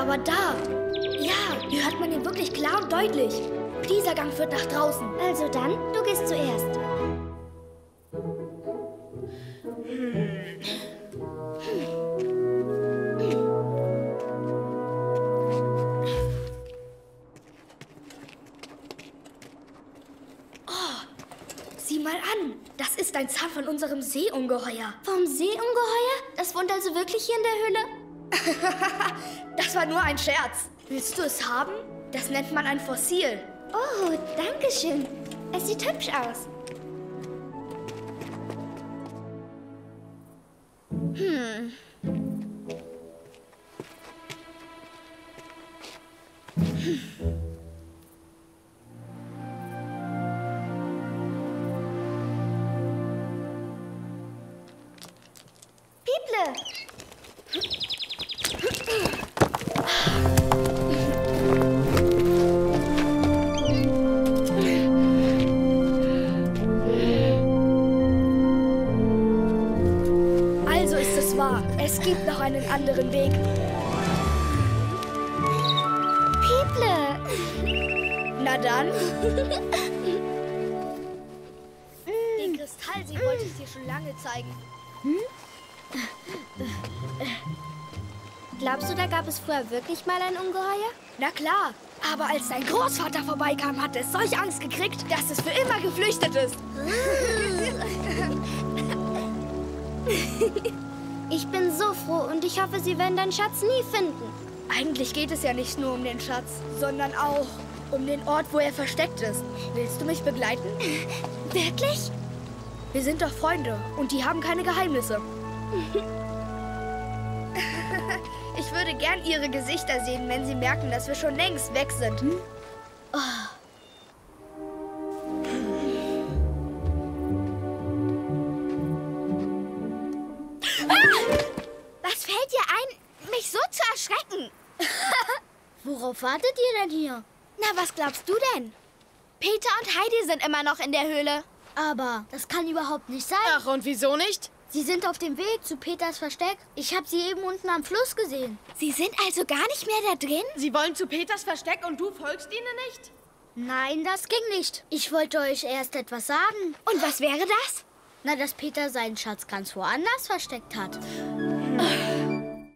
aber da. Ja, hier hört man ihn wirklich klar und deutlich. Dieser Gang führt nach draußen. Also dann, du gehst zuerst. Sieh mal an, das ist ein Zahn von unserem Seeungeheuer. Vom Seeungeheuer? Das wohnt also wirklich hier in der Höhle? Das war nur ein Scherz. Willst du es haben? Das nennt man ein Fossil. Oh, danke schön. Es sieht hübsch aus. Pieple! Also ist es wahr. Es gibt noch einen anderen Weg. Pieple! Na dann. Den Kristallsee wollte ich dir schon lange zeigen. Glaubst du, da gab es früher wirklich mal ein Ungeheuer? Na klar. Aber als dein Großvater vorbeikam, hat es solch Angst gekriegt, dass es für immer geflüchtet ist. Ich bin so froh und ich hoffe, Sie werden deinen Schatz nie finden. Eigentlich geht es ja nicht nur um den Schatz, sondern auch um den Ort, wo er versteckt ist. Willst du mich begleiten? Wirklich? Wir sind doch Freunde und die haben keine Geheimnisse. Ich würde gern ihre Gesichter sehen, wenn sie merken, dass wir schon längst weg sind. Was fällt dir ein, mich so zu erschrecken? Worauf wartet ihr denn hier? Na, was glaubst du denn? Peter und Heidi sind immer noch in der Höhle. Aber das kann überhaupt nicht sein. Ach, und wieso nicht? Sie sind auf dem Weg zu Peters Versteck. Ich habe sie eben unten am Fluss gesehen. Sie sind also gar nicht mehr da drin? Sie wollen zu Peters Versteck und du folgst ihnen nicht? Nein, das ging nicht. Ich wollte euch erst etwas sagen. Und was wäre das? Na, dass Peter seinen Schatz ganz woanders versteckt hat.